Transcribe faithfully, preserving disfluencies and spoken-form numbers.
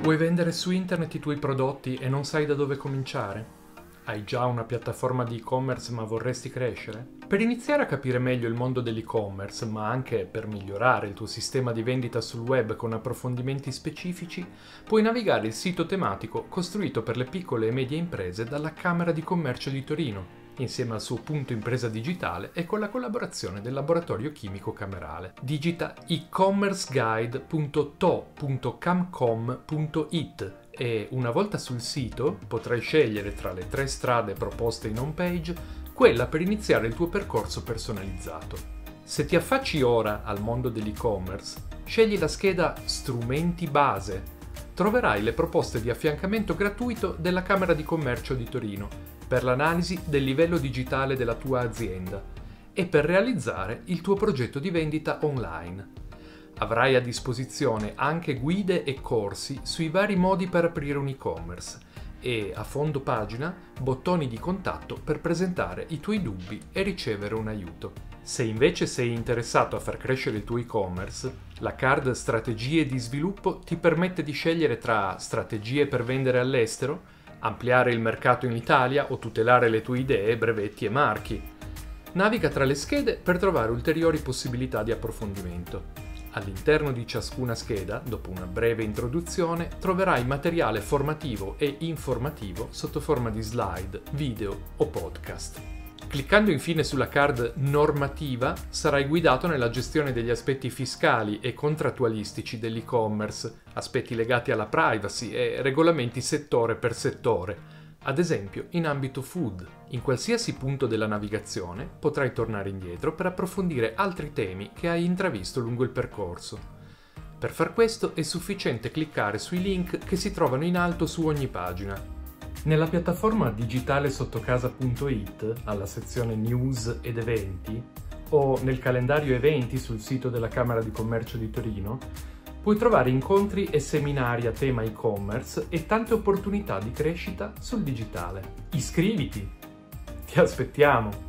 Vuoi vendere su internet i tuoi prodotti e non sai da dove cominciare? Hai già una piattaforma di e-commerce ma vorresti crescere? Per iniziare a capire meglio il mondo dell'e-commerce, ma anche per migliorare il tuo sistema di vendita sul web con approfondimenti specifici, puoi navigare il sito tematico costruito per le piccole e medie imprese dalla Camera di Commercio di Torino, insieme al suo punto impresa digitale e con la collaborazione del laboratorio chimico camerale. Digita e commerce guide punto to punto camcom punto it e una volta sul sito potrai scegliere tra le tre strade proposte in home page quella per iniziare il tuo percorso personalizzato. Se ti affacci ora al mondo dell'e-commerce, scegli la scheda Strumenti base. Troverai le proposte di affiancamento gratuito della Camera di Commercio di Torino per l'analisi del livello digitale della tua azienda e per realizzare il tuo progetto di vendita online. Avrai a disposizione anche guide e corsi sui vari modi per aprire un e-commerce e, a fondo pagina, bottoni di contatto per presentare i tuoi dubbi e ricevere un aiuto. Se invece sei interessato a far crescere il tuo e-commerce, la card Strategie di sviluppo ti permette di scegliere tra strategie per vendere all'estero, ampliare il mercato in Italia o tutelare le tue idee, brevetti e marchi. Naviga tra le schede per trovare ulteriori possibilità di approfondimento. All'interno di ciascuna scheda, dopo una breve introduzione, troverai materiale formativo e informativo sotto forma di slide, video o podcast. Cliccando infine sulla card Normativa, sarai guidato nella gestione degli aspetti fiscali e contrattualistici dell'e-commerce, aspetti legati alla privacy e regolamenti settore per settore, ad esempio in ambito food. In qualsiasi punto della navigazione potrai tornare indietro per approfondire altri temi che hai intravisto lungo il percorso. Per far questo è sufficiente cliccare sui link che si trovano in alto su ogni pagina. Nella piattaforma digitale sottocasa punto it, alla sezione News ed Eventi, o nel calendario eventi sul sito della Camera di Commercio di Torino, puoi trovare incontri e seminari a tema e-commerce e tante opportunità di crescita sul digitale. Iscriviti! Ti aspettiamo!